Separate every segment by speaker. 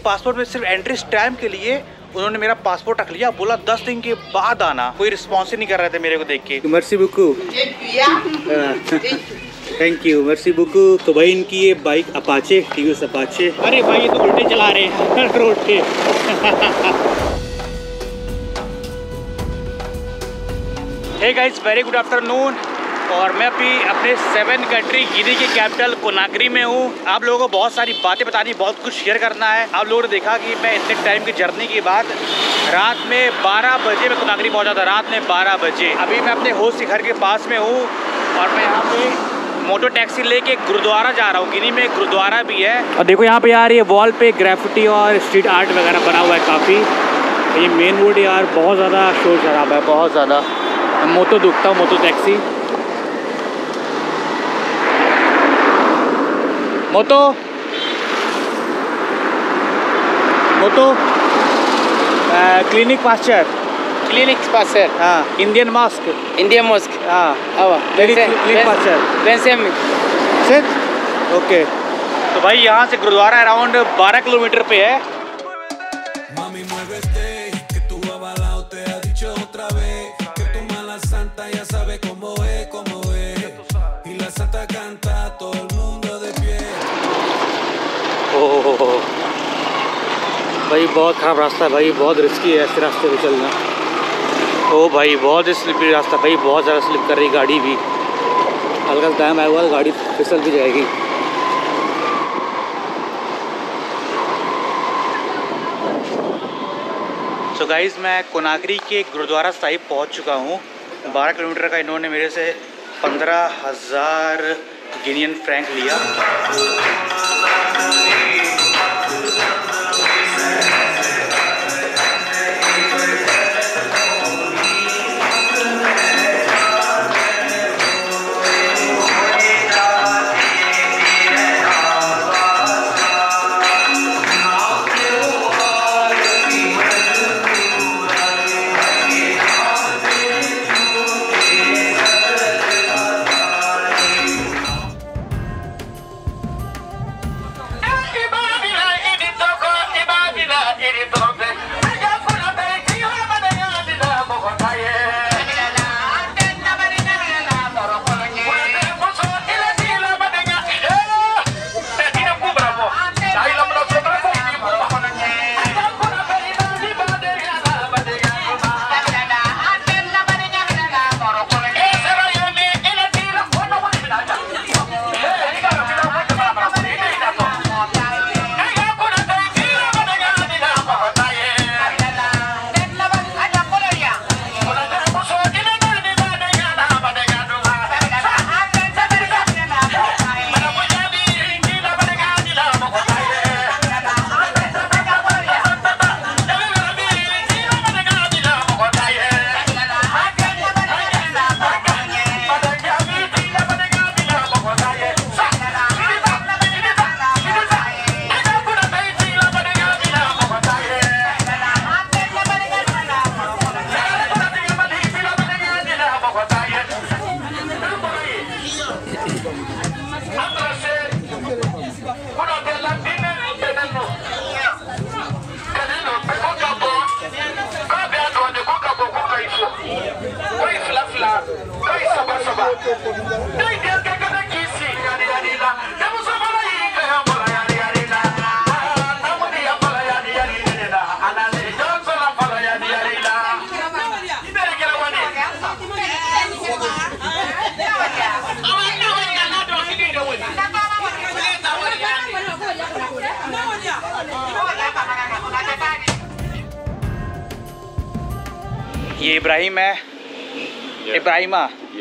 Speaker 1: एक पासपोर्ट में सिर्फ एंट्री स्टैम्प के लिए उन्होंने मेरा पासपोर्ट रख लिया, बोला 10 दिन के बाद आना। कोई रिस्पॉन्स ही नहीं कर रहे थे मेरे को देख के। मर्सी बुकू, थैंक यू, मर्सी बुकू। तो भाई इनकी ये बाइक अपाचे, टीवीएस अपाचे। अरे भाई ये तो उल्टे चला रहे हैं रोड पे। Hey guys, very good afternoon. और मैं अभी अपने 7 कंट्री गिनी की कैपिटल कोनाक्री में हूँ। आप लोगों को बहुत सारी बातें बतानी, बहुत कुछ शेयर करना है। आप लोगों ने देखा कि मैं इतने टाइम की जर्नी के बाद रात में 12 बजे मैं कोनाक्री पहुँचा था, रात में 12 बजे। अभी मैं अपने होस्ट के घर के पास में हूँ और मैं यहाँ पे मोटो टैक्सी लेके गुरुद्वारा जा रहा हूँ। गिनी में एक गुरुद्वारा भी है और देखो यहाँ पे यार ये वॉल पे ग्राफिटी और स्ट्रीट आर्ट वगैरह बना हुआ है काफ़ी। ये मेन रोड यार बहुत ज़्यादा शोर शराबा है, बहुत ज़्यादा। मोटो दुखता हूँ, moto taxi. Moto clinic Pasteur, हाँ, इंडियन मॉस्क, हाँ, क्लिनिक पास्चर। ओके, तो भाई यहाँ से गुरुद्वारा अराउंड 12 किलोमीटर पे है। भाई बहुत ख़राब रास्ता है भाई, बहुत रिस्की है ऐसे रास्ते पे चलना। ओ भाई बहुत स्लिपरी रास्ता भाई, बहुत ज़्यादा स्लिप कर रही गाड़ी भी। हल्का टाइम आया हुआ गाड़ी फिसल भी जाएगी। सो गाइज़, मैं कोनाक्री के गुरुद्वारा साहिब पहुंच चुका हूं। 12 किलोमीटर का इन्होंने मेरे से 15,000 गिनियन फ्रैंक लिया। ये इब्राहिम है, इब्राहिमा।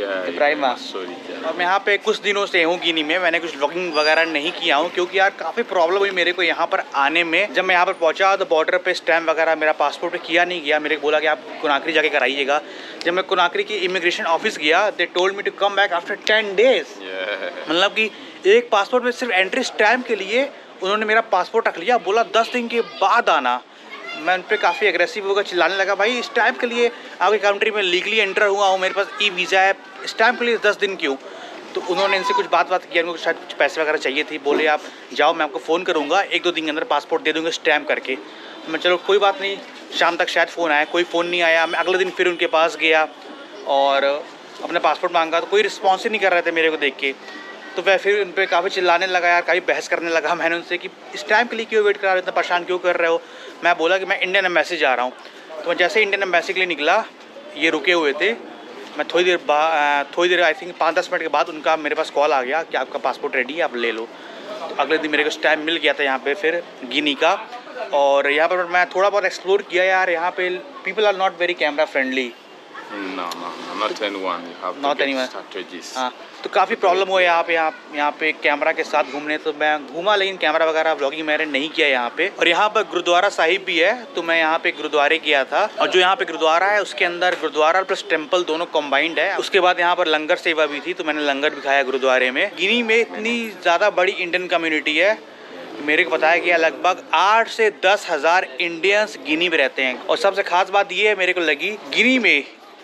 Speaker 1: और मैं यहाँ पे कुछ दिनों से हूँ गिनी में। मैंने कुछ व्लॉगिंग वगैरह नहीं किया हूँ क्योंकि यार काफ़ी प्रॉब्लम हुई मेरे को यहाँ पर आने में। जब मैं यहाँ पर पहुँचा तो बॉर्डर पे स्टैम्प वगैरह मेरा पासपोर्ट पे किया नहीं गया। मेरे को बोला कि आप कोनाक्री जाके कराइएगा। जब मैं कोनाक्री की इमिग्रेशन ऑफिस गया, they told me to come back after 10 days. मतलब कि एक पासपोर्ट में सिर्फ एंट्री स्टैम्प के लिए उन्होंने मेरा पासपोर्ट रख लिया, बोला 10 दिन के बाद आना। मैं उन पर काफ़ी एग्रेसिव होकर चिल्लाने लगा, भाई स्टैम्प के लिए आपकी कंट्री में लीगली एंटर हुआ हूँ, मेरे पास ई वीज़ा है, स्टैम्प के लिए 10 दिन क्यों? तो उन्होंने इनसे कुछ बात किया, उनको शायद कुछ पैसे वगैरह चाहिए थी। बोले आप जाओ, मैं आपको फ़ोन करूँगा, 1-2 दिन के अंदर पासपोर्ट दे दूँगा स्टैम्प करके। तो मैं चलो कोई बात नहीं, शाम तक शायद फ़ोन आया, कोई फ़ोन नहीं आया। मैं अगले दिन फिर उनके पास गया और अपना पासपोर्ट मांगा, तो कोई रिस्पॉन्स ही नहीं कर रहे थे मेरे को देख के। तो वह फिर उन पर काफ़ी चिल्लाने लगा यार, काफ़ी बहस करने लगा। मैंने उनसे कि स्टैम्प के लिए क्यों वेट करा रहे हो, इतना परेशान क्यों कर रहे हो। मैं बोला कि मैं इंडियन एम्बेसी जा रहा हूँ। तो मैं जैसे इंडियन एम्बेसी के लिए निकला, ये रुके हुए थे। मैं थोड़ी देर आई थिंक 5-10 मिनट के बाद उनका मेरे पास कॉल आ गया कि आपका पासपोर्ट रेडी है, आप ले लो। तो अगले दिन मेरे को स्टैम्प मिल गया था यहाँ पे फिर गिनी का। और यहाँ पर मैं थोड़ा बहुत एक्सप्लोर किया यार। यहाँ पे people are not very camera friendly.
Speaker 2: No, not anyone. You have to get strategies.
Speaker 1: हाँ, तो काफ़ी प्रॉब्लम हुआ यहाँ पे कैमरा के साथ घूमने। तो मैं घूमा, लेकिन कैमरा वगैरह व्लॉगिंग मैंने नहीं किया यहाँ पे। और यहाँ पर गुरुद्वारा साहिब भी है, तो मैं यहाँ पे गुरुद्वारे गया था। और जो यहाँ पे गुरुद्वारा है उसके अंदर गुरुद्वारा प्लस टेम्पल दोनों कम्बाइंड है। उसके बाद यहाँ पर लंगर सेवा भी थी, तो मैंने लंगर भी खाया गुरुद्वारे में। गिनी में इतनी ज़्यादा बड़ी इंडियन कम्युनिटी है, मेरे को बताया गया लगभग 8 से 10 हज़ार इंडियंस गिनी में रहते हैं। और सबसे खास बात ये है मेरे को लगी, गिनी में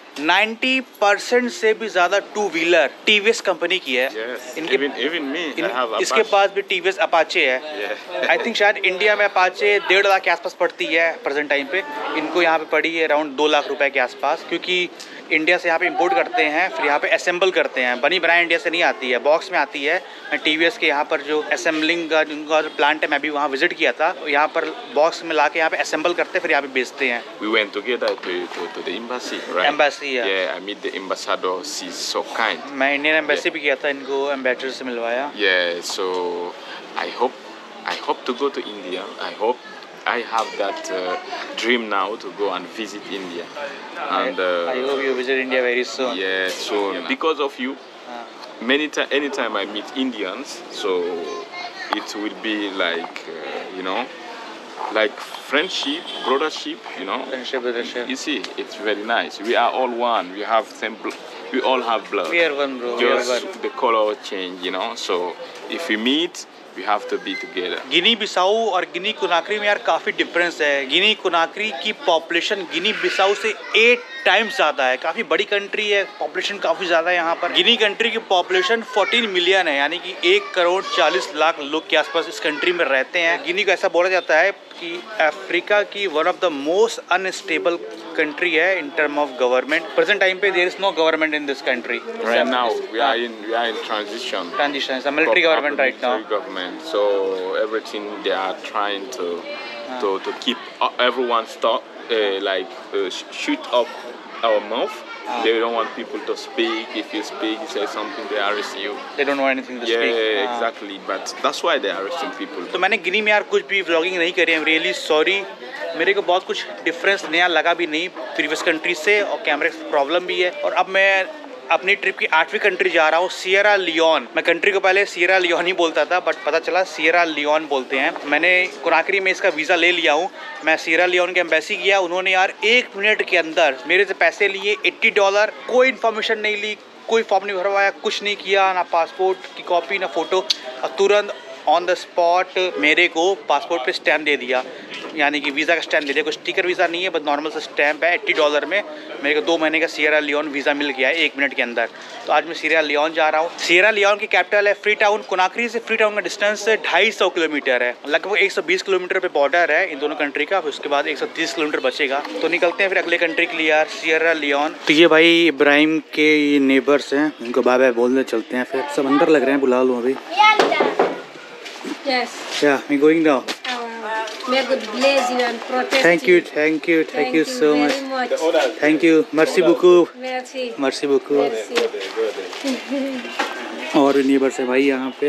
Speaker 1: 90% से भी ज़्यादा 2 व्हीलर TVS कंपनी की है।
Speaker 2: इनके even me, I have
Speaker 1: इसके पास भी TVS अपाचे है। आई थिंक शायद इंडिया में अपाचे 1.5 लाख के आसपास पड़ती है प्रेजेंट टाइम पे। इनको यहाँ पे पड़ी है अराउंड 2 लाख रुपए के आसपास, क्योंकि इंडिया से यहाँ पे इंपोर्ट करते हैं, फिर यहाँ पे असेंबल करते हैं। बनी बनाई इंडिया से नहीं आती है, बॉक्स में आती है। मैं TVS के यहाँ पर जो असेंबलिंग का जिनका प्लांट है, मैं भी वहाँ विजिट किया था। यहाँ पर बॉक्स में ला के यहाँ पे असेंबल करते हैं, फिर यहाँ पे बेचते हैं।
Speaker 2: We went together to the embassy, right?
Speaker 1: Embassy,
Speaker 2: yeah. I meet the ambassador. She's so kind.
Speaker 1: मैं इंडियन एम्बेसी भी गया था, इनको एम्बेसडर से मिलवाया।
Speaker 2: Yeah, so I hope to go to India. I have that dream now to go and visit India. And
Speaker 1: I hope you visit India very soon.
Speaker 2: Yeah, soon. Because of you, anytime I meet Indians, so it will be like like friendship, brothership,
Speaker 1: Friendship, brothership.
Speaker 2: You see, it's very nice. We are all one. We all have blood.
Speaker 1: We are one, bro.
Speaker 2: Just the color change, So if we meet, we have to be together. गिनी
Speaker 1: बिसाऊ और गिनी Conakry में यार काफ़ी difference है। Guinea Conakry की population Guinea Bissau से 8 times ज़्यादा है। काफ़ी बड़ी कंट्री है, पॉपुलेशन काफ़ी ज़्यादा है यहाँ पर। गिनी कंट्री की पॉपुलेशन 14 मिलियन है, यानी कि 1 करोड़ 40 लाख लोग के आसपास इस कंट्री में रहते हैं। गिनी को ऐसा बोला जाता है कि अफ्रीका की one of the most unstable country है in term of government. Present time पे there is no government in this country.
Speaker 2: Right now we are in transition.
Speaker 1: Transition, it's a military government right now.
Speaker 2: Government, so everything they are trying to keep everyone shoot up our mouth. They don't want people to speak. If you speak, you say something, they arrest you.
Speaker 1: They don't want anything to speak.
Speaker 2: Yeah, exactly. But that's why they are arresting people.
Speaker 1: तो मैंने गिनी में यार कुछ भी vlogging नहीं करी। I'm really sorry. मेरे को बहुत कुछ डिफरेंस नया लगा भी नहीं प्रीवियस कंट्री से, और कैमरे प्रॉब्लम भी है। और अब मैं अपनी ट्रिप की 8वीं कंट्री जा रहा हूँ, सियरा लियोन। मैं कंट्री को पहले सियरा लियोन ही बोलता था, बट पता चला सियरा लियोन बोलते हैं। मैंने कोनाक्री में इसका वीज़ा ले लिया हूँ। मैं सियरा लियोन के एम्बेसी गया, उन्होंने यार 1 मिनट के अंदर मेरे से पैसे लिए $80। कोई इन्फॉर्मेशन नहीं ली, कोई फॉर्म नहीं भरवाया, कुछ नहीं किया, ना पासपोर्ट की कॉपी ना फ़ोटो। और तुरंत ऑन द स्पॉट मेरे को पासपोर्ट पे स्टैम्प दे दिया, यानी कि वीज़ा का स्टैम्प दे दिया। कोई स्टिकर वीज़ा नहीं है, बस नॉर्मल सा स्टैम्प है। $80 में मेरे को 2 महीने का सियरा लियोन वीज़ा मिल गया है 1 मिनट के अंदर। तो आज मैं सियरा लियोन जा रहा हूँ। सियरा लियोन की कैपिटल है फ्री टाउन। कोनाक्री से फ्री टाउन का डिस्टेंस 250 किलोमीटर है। लगभग 120 किलोमीटर पे बॉर्डर है इन दोनों कंट्री का। उसके बाद 130 किलोमीटर बचेगा। तो निकलते हैं फिर अगले कंट्री के लिए यार, सियरा लियोन। तो ये भाई इब्राहिम के नेबर्स हैं, उनको बाय बाय बोलने चलते हैं। फिर सब अंदर लग रहे हैं, बुला लूँ अभी।
Speaker 3: Yes.
Speaker 1: Yeah, I'm going now.
Speaker 3: May God bless you and protect
Speaker 1: Thank you so
Speaker 3: very
Speaker 1: much.
Speaker 3: much.
Speaker 1: Thank you. Merci beaucoup.
Speaker 3: Merci.
Speaker 1: Merci beaucoup.
Speaker 3: Merci.
Speaker 1: और नेबर्स है भाई यहाँ पे,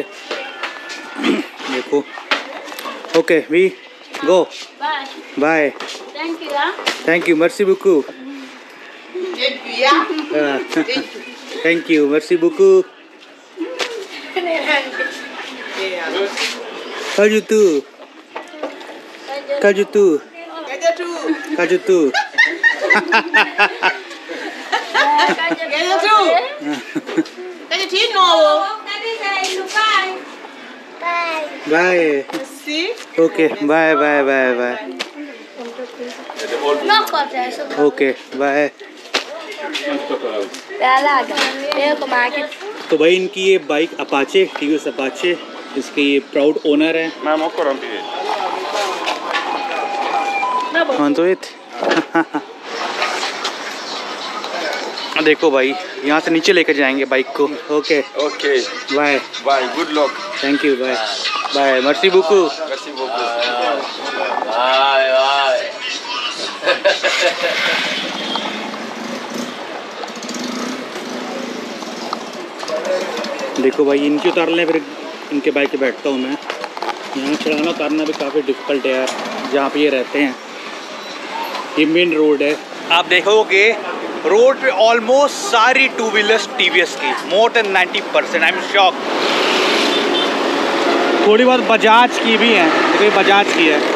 Speaker 1: देखो। Okay, we go.
Speaker 3: Bye.
Speaker 1: Bye.
Speaker 3: Thank you.
Speaker 1: Thank you. Merci beaucoup. Thank you. Merci beaucoup. Kajutu. Kajutu. Kajutu. Bye.
Speaker 4: See?
Speaker 1: Okay. Bye. Okay. Bye.
Speaker 3: Dalaga. Eu como aqui.
Speaker 1: तो भाई इनकी ये बाइक अपाचे, टीवीएस अपाचे, इसके ये proud owner है। हाँ तो देखो भाई, यहाँ से नीचे लेकर जाएंगे बाइक को। Okay
Speaker 2: okay,
Speaker 1: bye
Speaker 2: bye, good luck,
Speaker 1: thank you, bye bye, मर्सी बुकू।
Speaker 2: merci beaucoup।
Speaker 1: देखो भाई, इनकी उतार लें, फिर इनके बाइक पे बैठता हूँ मैं। यहाँ चढ़ाना उतारना भी काफ़ी डिफ़िकल्ट है यार, जहाँ पे ये रहते हैं। ये मेन रोड है। आप देखोगे रोड पे ऑलमोस्ट सारी टू व्हीलर्स टीवीएस की, more than 90%। I am shock. थोड़ी बहुत बजाज की भी हैं, देखो बजाज की है।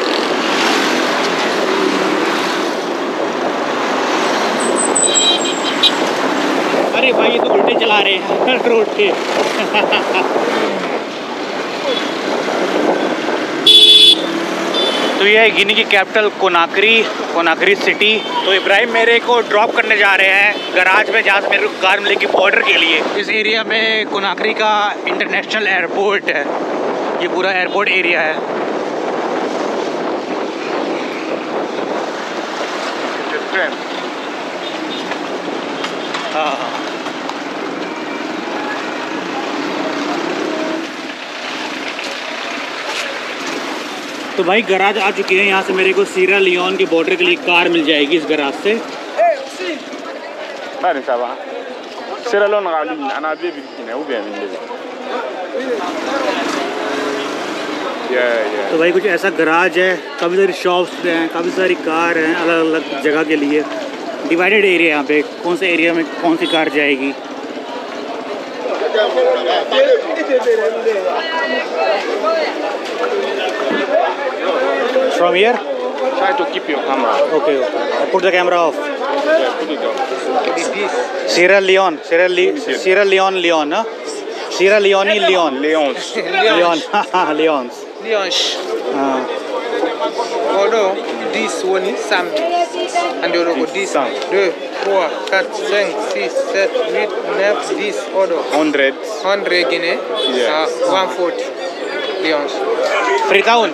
Speaker 1: अरे भाई ये तो उल्टे चला रहे हैं रोड पे। तो ये है गिनी की कैपिटल कोनाक्री सिटी। तो इब्राहिम मेरे को ड्रॉप करने जा रहे हैं गराज में, जहाँ से मेरे को कार मिलेगी बॉर्डर के लिए। इस एरिया में कोनाक्री का इंटरनेशनल एयरपोर्ट है, ये पूरा एयरपोर्ट एरिया है। हाँ तो भाई गराज आ चुके हैं। यहाँ से मेरे को सीरा लियोन के बॉर्डर के लिए कार मिल जाएगी इस गराज से। तो भाई कुछ ऐसा गराज है, काफ़ी सारी शॉप्स हैं, काफ़ी सारी कार हैं अलग अलग जगह के लिए। डिवाइडेड एरिया यहाँ पे, कौन से एरिया में कौन सी कार जाएगी। From here?
Speaker 2: Try to keep your camera.
Speaker 1: Okay, okay. I put the camera off.
Speaker 2: Yeah, put it down.
Speaker 1: Sierra Leone, Leon, huh? Sierra Leone, Leon.
Speaker 2: Leons.
Speaker 1: Leon, Leons.
Speaker 4: Leons. Although this one is Sam. And you look this 2, 4, 4, 5, 6, 7, 8, 9, this order. 100 Guinea.
Speaker 2: Yeah.
Speaker 4: 140 Leons.
Speaker 1: Freetown.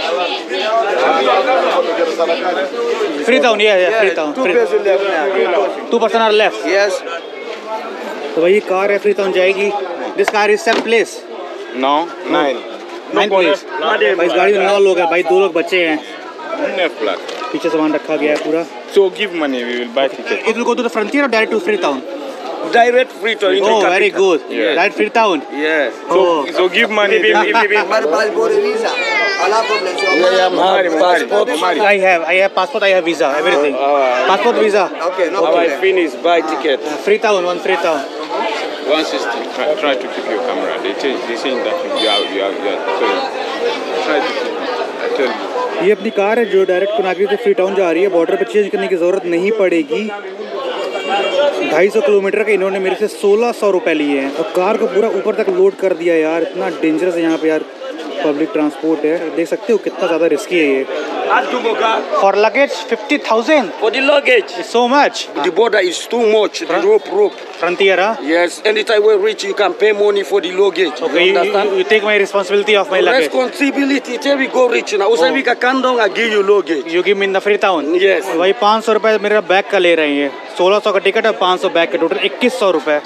Speaker 1: Freetown, yeah, Freetown. 2% are left.
Speaker 4: Yes.
Speaker 1: तो भाई ये car है, Freetown जाएगी। This car is 7 place.
Speaker 2: No, 9.
Speaker 1: 9 place. भाई इस गाड़ी में 9 लोग हैं भाई, 2 लोग बच्चे हैं।
Speaker 2: 9
Speaker 1: पीछे सामान रखा गया है पूरा।
Speaker 2: So give money, we will buy ticket.
Speaker 1: It will go to the frontier or direct to Freetown?
Speaker 5: Direct Freetown.
Speaker 1: Oh, very good.
Speaker 2: Yeah.
Speaker 1: Direct Freetown.
Speaker 5: Yes.
Speaker 1: Oh.
Speaker 2: So give money.
Speaker 5: visa. Passport.
Speaker 1: I have passport, I have visa, everything. Passport, visa.
Speaker 5: Okay, no problem. I finish, buy ticket.
Speaker 1: Freetown, one Freetown.
Speaker 2: 160. Try to keep your camera. They saying that you are. So try to keep. I tell you.
Speaker 1: ये अपनी car है जो direct Conakry से Freetown जा रही है। Border पे change करने की ज़रूरत नहीं पड़ेगी। 250 किलोमीटर का इन्होंने मेरे से 1600 रुपये लिए हैं। और कार को पूरा ऊपर तक लोड कर दिया यार। इतना डेंजरस है यहाँ पे यार, पब्लिक ट्रांसपोर्ट है। देख सकते हो कितना ज़्यादा रिस्की है ये। For luggage 50,000
Speaker 5: For the luggage.
Speaker 1: So much.
Speaker 5: The border is too much. The rope.
Speaker 1: Frontier, हाँ?
Speaker 5: Yes. Anytime we reach, you can pay money for the luggage.
Speaker 1: Okay,
Speaker 5: You understand?
Speaker 1: you take my responsibility of my luggage.
Speaker 5: Responsibility. Till we go reach now. Usa we can come down and give you luggage.
Speaker 1: You give me in the Freetown?
Speaker 5: Yes.
Speaker 1: भाई 500 रुपये मेरा bag का ले रहे हैं ये। 1600 का ticket और 500 बैग का, टोटल 2100 रुपये।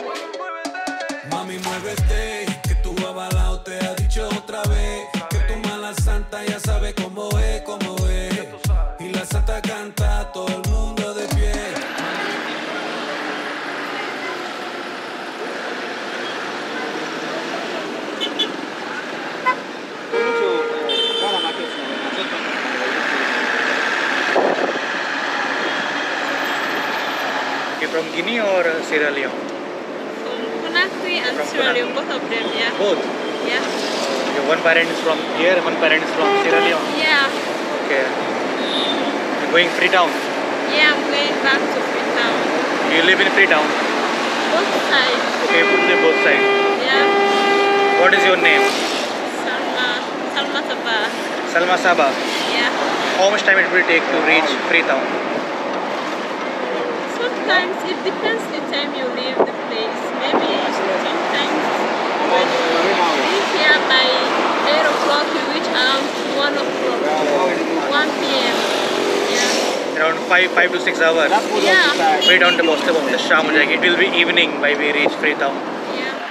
Speaker 1: From Guinea or Sierra Leone?
Speaker 3: Conakry and Sierra Leone, both of them, yeah.
Speaker 1: Both?
Speaker 3: Yeah.
Speaker 1: Okay, one parent is from here, one parent is from Sierra Leone?
Speaker 3: Yeah.
Speaker 1: Okay. You're going Freetown?
Speaker 3: Yeah, I'm going back to Freetown.
Speaker 1: You live in Freetown?
Speaker 3: Both sides.
Speaker 1: Okay, both sides.
Speaker 3: Yeah.
Speaker 1: What is your name?
Speaker 3: Salma Sabah.
Speaker 1: Salma Sabah.
Speaker 3: Yeah.
Speaker 1: How much time it will take to reach Freetown?
Speaker 3: It's not sometimes it depends the time you leave the place. Maybe sometimes when you leave here by 8 o'clock, you reach around 1 o'clock, 1 p.m. Yeah.
Speaker 1: Around 5 to 6 hours.
Speaker 3: Yeah.
Speaker 1: Freetown से पहुँचते पहुँचते शाम हो जाएगी. It will be evening by we reach Freetown.
Speaker 3: Yeah.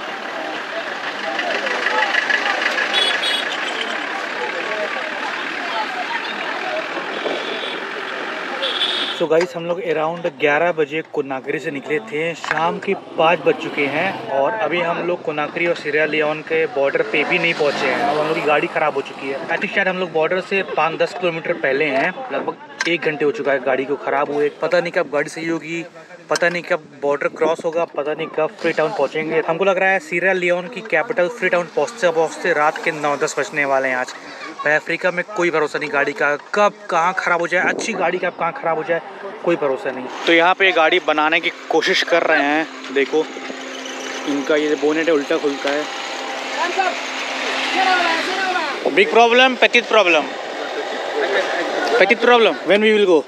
Speaker 1: तो guys हम लोग around 11 बजे कोनाक्री से निकले थे. शाम के 5 बज चुके हैं और अभी हम लोग कोनाक्री और सीरिया लियोन के बॉर्डर पे भी नहीं पहुंचे हैं. अब हम लोग की गाड़ी ख़राब हो चुकी है. आई थिंक शायद हम लोग बॉर्डर से 5-10 किलोमीटर पहले हैं. लगभग 1 घंटे हो चुका है गाड़ी को ख़राब हुए. पता नहीं कब गाड़ी सही होगी, पता नहीं कब बॉर्डर क्रॉस होगा, पता नहीं कब फ्री टाउन पहुँचेंगे. हमको लग रहा है सीरिया लियोन की कैपिटल फ्री टाउन पहुँचते रात के 9-10 बजने वाले हैं आज. भाई अफ्रीका में कोई भरोसा नहीं गाड़ी का, कब कहाँ ख़राब हो जाए. अच्छी गाड़ी कब कहाँ ख़राब हो जाए कोई भरोसा नहीं. तो यहाँ पे गाड़ी बनाने की कोशिश कर रहे हैं. देखो इनका ये बोनेट है उल्टा खुलता है. बिग प्रॉब्लम, पेटिट प्रॉब्लम. पेटिट problem. When we will go?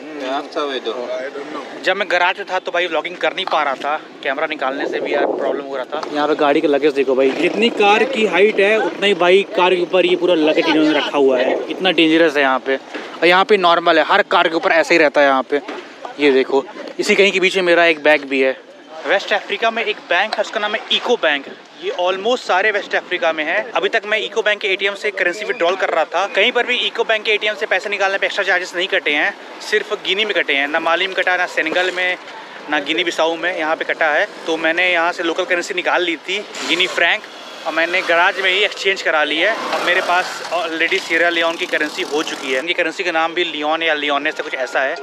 Speaker 1: जब मैं गराज में था तो भाई व्लॉगिंग कर नहीं पा रहा था, कैमरा निकालने से भी यार प्रॉब्लम हो रहा था. यहाँ पे गाड़ी का लगेज देखो भाई, जितनी कार की हाइट है उतना ही भाई कार के ऊपर ये पूरा लगेज इन्होंने रखा हुआ है. इतना डेंजरस है यहाँ पे. और यहाँ पे नॉर्मल है, हर कार के ऊपर ऐसे ही रहता है यहाँ पे. ये देखो इसी कहीं के पीछे मेरा एक बैग भी है. वेस्ट अफ्रीका में एक बैंक है, उसका नाम है इको बैंक. ये ऑलमोस्ट सारे वेस्ट अफ्रीका में है. अभी तक मैं इको बैंक के एटीएम से करेंसी विड्रॉल कर रहा था. कहीं पर भी इको बैंक के एटीएम से पैसे निकालने पे एक्स्ट्रा चार्जेस नहीं कटे हैं. सिर्फ गिनी में कटे हैं. ना माली में कटा, ना सेनेगल में, ना गिनी बिसाऊ में. यहाँ पे कटा है. तो मैंने यहाँ से लोकल करेंसी निकाल ली थी, गिनी फ्रैंक, और मैंने गराज में ही एक्सचेंज करा ली है. अब मेरे पास ऑलरेडी सीरिया लियोन की करेंसी हो चुकी है. इनकी करेंसी का नाम भी लियोन या लियोने से कुछ ऐसा है.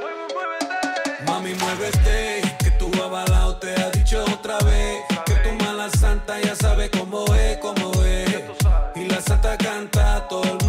Speaker 6: Santa ya sabe cómo es, y la santa canta todo el